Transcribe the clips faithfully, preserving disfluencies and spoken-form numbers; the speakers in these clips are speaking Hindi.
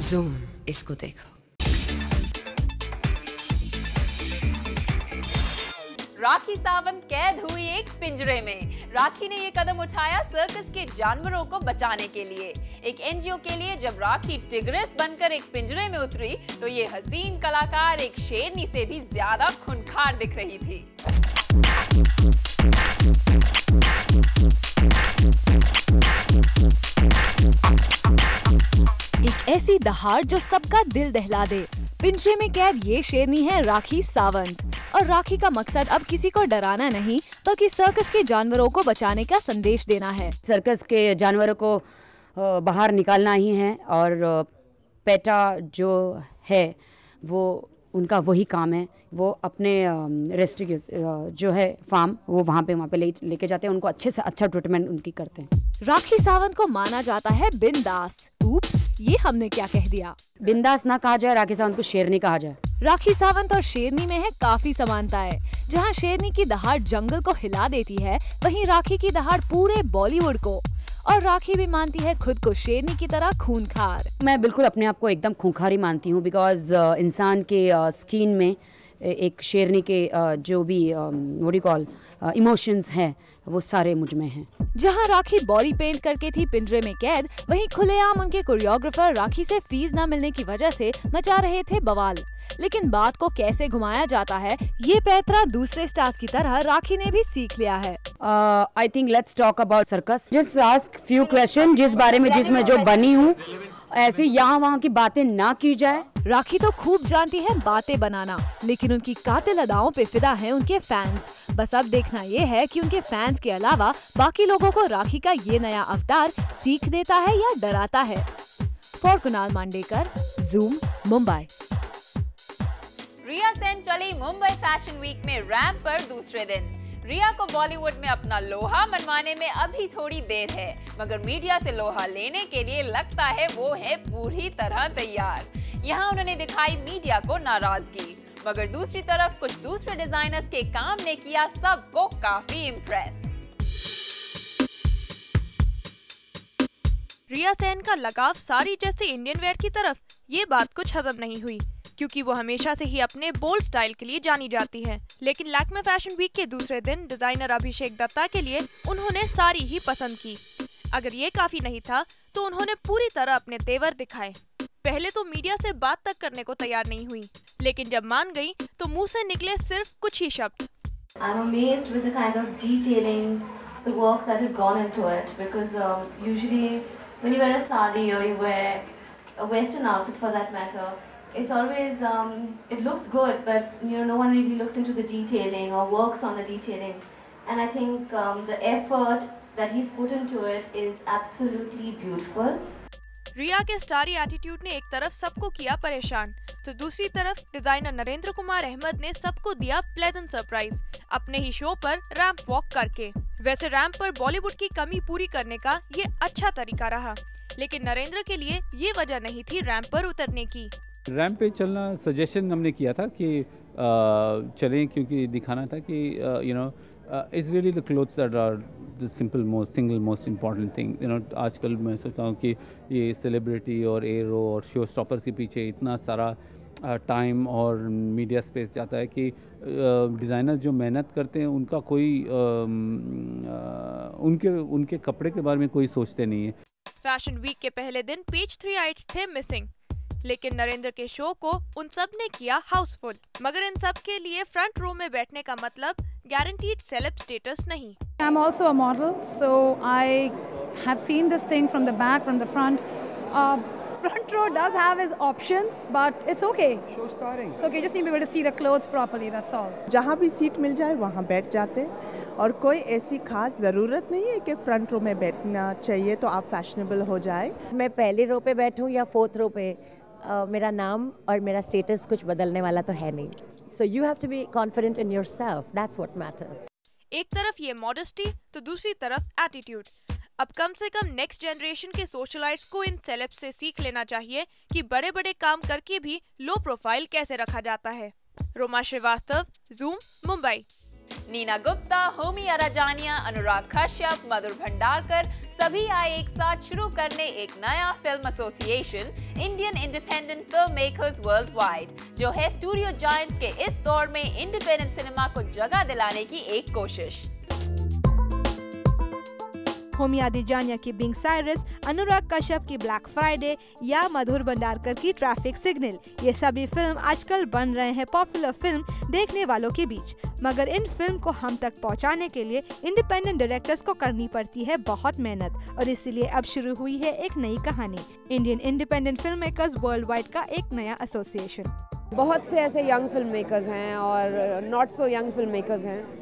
जूम, इसको देखो। राखी सावंत कैद हुई एक पिंजरे में। राखी ने ये कदम उठाया सर्कस के जानवरों को बचाने के लिए। एक एनजीओ के लिए जब राखी टिग्रेस बनकर एक पिंजरे में उतरी तो ये हसीन कलाकार एक शेरनी से भी ज्यादा खूंखार दिख रही थी। एक ऐसी दहाड़ जो सबका दिल दहला दे। पिंजरे में कैद ये शेरनी है राखी सावंत, और राखी का मकसद अब किसी को डराना नहीं बल्कि सर्कस के जानवरों को बचाने का संदेश देना है। सर्कस के जानवरों को बाहर निकालना ही है, और पेटा जो है वो उनका वही काम है। वो अपने रेस्ट्रिक्ट जो है फार्म वो वहाँ पे वहाँ पे ले लेके जाते हैं, उनको अच्छे से अच्छा ट्रीटमेंट उनकी करते हैं। राखी सावंत को माना जाता है बिंदास। ऊप्स, ये हमने क्या कह दिया। बिंदास ना कहा जाए, राखी सावंत को शेरनी कहा जाए। राखी सावंत और शेरनी में है काफी समानताएं। जहां शेरनी की दहाड़ जंगल को हिला देती है, वहीं राखी की दहाड़ पूरे बॉलीवुड को। और राखी भी मानती है खुद को शेरनी की तरह खूंखार। मैं बिल्कुल अपने आप को एकदम खूंखार ही मानती हूँ, बिकॉज uh, इंसान के स्किन uh, में एक शेरनी के uh, जो भी व्हाट डू कॉल इमोशंस हैं वो सारे मुझ में हैं। जहां राखी बॉडी पेंट करके थी पिंजरे में कैद, वहीं खुलेआम उनके कोरियोग्राफर राखी से फीस न मिलने की वजह से मचा रहे थे बवाल। लेकिन बात को कैसे घुमाया जाता है ये पैतरा दूसरे स्टार्स की तरह राखी ने भी सीख लिया है। I think let's talk about circus. Just ask few question जिस बारे में जिसमें जो बनी हूँ, ऐसे यहाँ वहाँ की बातें ना की जाए। राखी तो खूब जानती है बातें बनाना, लेकिन उनकी कातिल अदाओं पे फिदा हैं उनके फैंस। बस अब देखना ये है कि उनके फैंस के अलावा बाकी लोगों को राखी का ये नया अवतार सीख देता है या डराता है। For Kunal Mandekar, Zoom, Mumbai. रिया सेन चली मुंबई फैशन वीक में रैंप पर दूसरे दिन। रिया को बॉलीवुड में अपना लोहा मनवाने में अभी थोड़ी देर है, मगर मीडिया से लोहा लेने के लिए लगता है वो है पूरी तरह तैयार। यहाँ उन्होंने दिखाई मीडिया को नाराजगी, मगर दूसरी तरफ कुछ दूसरे डिजाइनर्स के काम ने किया सबको काफी इम्प्रेस। रिया सेन का लगाव साड़ी जैसे इंडियन वेयर की तरफ, ये बात कुछ हजम नहीं हुई, क्योंकि वो हमेशा से ही अपने बोल्ड स्टाइल के लिए जानी जाती है। लेकिन लैक्मे फैशन वीक के दूसरे दिन डिजाइनर अभिषेक दत्ता के लिए उन्होंने साड़ी ही पसंद की। अगर ये काफी नहीं था तो उन्होंने पूरी तरह अपने तेवर दिखाए। पहले तो मीडिया से बात तक करने को तैयार नहीं हुई, लेकिन जब मान गई तो मुंह से निकले सिर्फ कुछ ही शब्द। I'm amazed with the kind of detailing, the work that has gone into it, because um, usually when you wear a sari or you wear a western outfit for that matter, it's always um, it looks good, but you know no one really looks into the detailing or works on the detailing, and I think um, the effort that he's put into it is absolutely beautiful. रिया के स्टारी एटीट्यूड ने एक तरफ सबको किया परेशान, तो दूसरी तरफ डिजाइनर नरेंद्र कुमार अहमद ने सबको दिया प्लेजेंट सरप्राइज अपने ही शो पर रैंप वॉक करके। वैसे रैंप पर बॉलीवुड की कमी पूरी करने का ये अच्छा तरीका रहा, लेकिन नरेंद्र के लिए ये वजह नहीं थी रैंप पर उतरने की। रैंप पे चलना सजेशन हमने किया था कि uh, चलें, क्योंकि दिखाना था कि you know it's really the clothes that are the simple most single most important thing. You know आजकल मैं सोचता हूँ कि ये सेलिब्रिटी और एरो और शो स्टॉपर्स के पीछे इतना सारा टाइम uh, और मीडिया स्पेस जाता है कि डिज़ाइनर्स uh, जो मेहनत करते हैं उनका कोई uh, uh, उनके उनके कपड़े के बारे में कोई सोचते नहीं है। फैशन वीक के पहले दिन पेज थ्री आइट्स थे मिसिंग, लेकिन नरेंद्र के शो को उन सब ने किया हाउसफुल। मगर इन सब के लिए फ्रंट रो में बैठने का मतलब गारंटीड सेलेब स्टेटस नहीं। I am also a model, so I have seen this thing from the back, from the front. Uh, front row does have its options, but it's okay. Show starring. It's okay, just need to be able to see the clothes properly, that's all. जहाँ भी सीट मिल जाए वहाँ बैठ जाते हैं, और कोई ऐसी खास ज़रूरत नहीं है कि फ्रंट रो में बैठना चाहिए तो आप फैशनेबल हो जाए। मैं पहले रो पे बैठूं या फोर्थ रो पे, uh, मेरा नाम और मेरा स्टेटस कुछ बदलने वाला तो है नहीं। So you have to be confident in yourself. That's what matters. एक तरफ ये मॉडेस्टी तो दूसरी तरफ एटीट्यूड। अब कम से कम नेक्स्ट जनरेशन के सोशलाइट्स को इन सेलेब्स से सीख लेना चाहिए कि बड़े बड़े काम करके भी लो प्रोफाइल कैसे रखा जाता है। रोमा श्रीवास्तव, जूम, मुंबई। नीना गुप्ता, होमी अराजानिया, अनुराग कश्यप, मधुर भंडारकर सभी आए एक साथ शुरू करने एक नया film association, Indian independent film makers world wide, जो है स्टूडियो जायंट्स के इस दौर में इंडिपेंडेंट सिनेमा को जगह दिलाने की एक कोशिश। होमी अराजानिया की बिंग साइरस, अनुराग कश्यप की ब्लैक फ्राइडे या मधुर भंडारकर की ट्रैफिक सिग्नल, ये सभी फिल्म आजकल बन रहे हैं पॉपुलर फिल्म देखने वालों के बीच। मगर इन फिल्म को हम तक पहुंचाने के लिए इंडिपेंडेंट डायरेक्टर्स को करनी पड़ती है बहुत मेहनत, और इसीलिए अब शुरू हुई है एक नई कहानी, Indian independent film makers world wide का एक नया एसोसिएशन। बहुत से ऐसे यंग फिल्म मेकर्स हैं और not so young film makers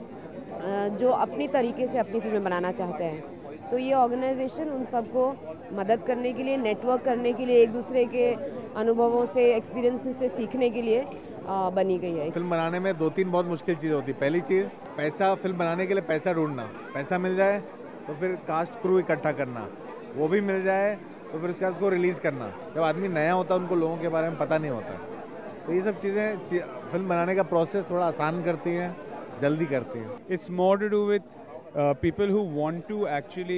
हैं जो अपनी तरीके से अपनी फिल्में बनाना चाहते हैं। तो ये ऑर्गेनाइजेशन उन सबको मदद करने के लिए, नेटवर्क करने के लिए, एक दूसरे के अनुभवों से, एक्सपीरियंसेस से सीखने के लिए आ, बनी गई है। फिल्म बनाने में दो तीन बहुत मुश्किल चीज़ होती है। पहली चीज़ पैसा, फिल्म बनाने के लिए पैसा ढूंढना, पैसा मिल जाए तो फिर कास्ट क्रू इकट्ठा करना, वो भी मिल जाए तो फिर उसके बाद उसको रिलीज़ करना। जब आदमी नया होता है उनको लोगों के बारे में पता नहीं होता, तो ये सब चीज़ें फिल्म बनाने का प्रोसेस थोड़ा आसान करती हैं, जल्दी करती हैं। It's more to do with people who want to actually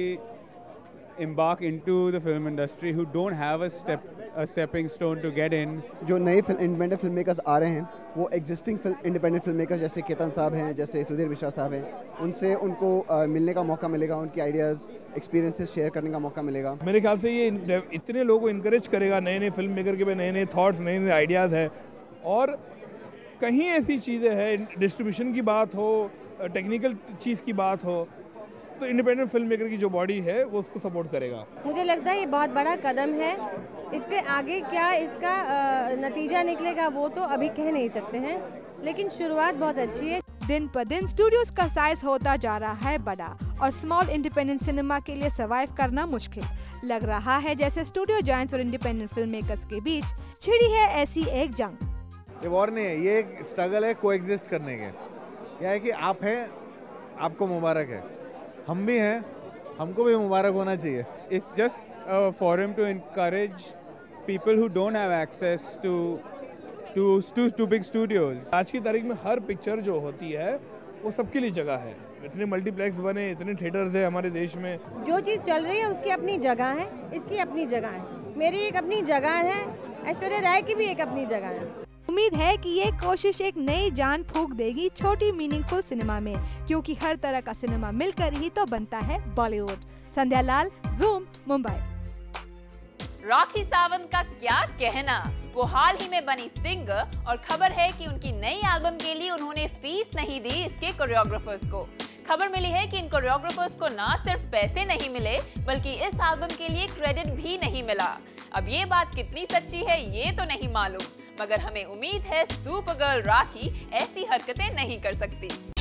embark into the film industry, who don't have a step a stepping stone to get in. जो नए इंडिपेंडेंट फिल्म मेकर्स आ रहे हैं वो एग्जिस्टिंग इंडिपेंडेंट फिल्म मेकर्स जैसे केतन साहब हैं, जैसे सुधीर मिश्रा साहब हैं, उनसे उनको uh, मिलने का मौका मिलेगा, उनकी आइडियाज़, एक्सपीरियंसेस शेयर करने का मौका मिलेगा। मेरे ख्याल से ये इतने लोगों को इनकरेज करेगा, नए नए फिल्म मेकर के भी नए नए थॉट्स, नए नए आइडियाज़ है। और कहीं ऐसी चीज़ें हैं, डिस्ट्रीब्यूशन की बात हो, टेक्निकल चीज़ की बात हो, तो इंडिपेंडेंट फिल्म मेकर की जो बॉडी है वो उसको सपोर्ट करेगा। मुझे लगता है ये बहुत बड़ा कदम है। इसके आगे क्या इसका आ, नतीजा निकलेगा वो तो अभी कह नहीं सकते हैं, लेकिन शुरुआत बहुत अच्छी है। दिन पर दिन स्टूडियोज का साइज होता जा रहा है बड़ा, और स्मॉल इंडिपेंडेंट सिनेमा के लिए सर्वाइव करना मुश्किल लग रहा है, जैसे स्टूडियो जायंट्स और इंडिपेंडेंट फिल्म मेकर्स के बीच छिड़ी है ऐसी एक जंग। ये वॉर नहीं है, ये एक स्ट्रगल है कोएग्जिस्ट करने के। यह है कि आप हैं, आपको मुबारक है, हम भी हैं, हमको भी मुबारक होना चाहिए। It's just a forum to encourage people who don't have access to to to big studios. आज की तारीख में हर पिक्चर जो होती है वो सबके लिए जगह है। इतने मल्टीप्लेक्स बने, इतने थिएटर्स है हमारे देश में। जो चीज़ चल रही है उसकी अपनी जगह है, इसकी अपनी जगह है, मेरी एक अपनी जगह है, ऐश्वर्या राय की भी एक अपनी जगह है। उम्मीद है कि ये कोशिश एक नई जान फूंक देगी छोटी मीनिंगफुल सिनेमा में, क्योंकि हर तरह का सिनेमा मिलकर ही तो बनता है बॉलीवुड। संध्या लाल, ज़ूम, मुंबई। राखी सावंत का क्या कहना, वो हाल ही में बनी सिंगर और खबर है कि उनकी नई एल्बम के लिए उन्होंने फीस नहीं दी इसके कोरियोग्राफर्स को। खबर मिली है कि इन कोरियोग्राफर्स को ना सिर्फ पैसे नहीं मिले बल्कि इस एल्बम के लिए क्रेडिट भी नहीं मिला। अब ये बात कितनी सच्ची है ये तो नहीं मालूम, मगर हमें उम्मीद है सुपर गर्ल राखी ऐसी हरकतें नहीं कर सकती।